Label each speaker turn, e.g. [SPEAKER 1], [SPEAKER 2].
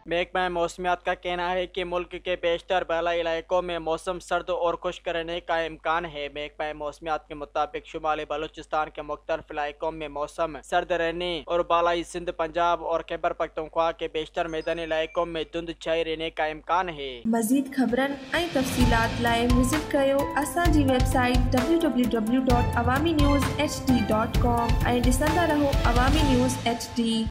[SPEAKER 1] महकमा मौसमियात का कहना है कि मुल्क के बेशतर बालाई इलाकों में मौसम सर्द और खुश्क रहने का इम्कान है। महकमा मौसमियात के मुताबिक शुमाली बलूचिस्तान के मुख्तलिफ इलाकों में मौसम सर्द रहने और बालाई सिंध, पंजाब और खैबर पख्तूनख्वा के बेशतर मैदानी इलाकों में धुंध छाई रहने का इम्कान है।
[SPEAKER 2] मज़ीद ख़बरन ऐं तफ़सीलात लाइ विज़िट कयो असांजी वेबसाइट www.awamiNewsHD.com ऐं ॾिसंदा रहो अवामी न्यूज़ HD।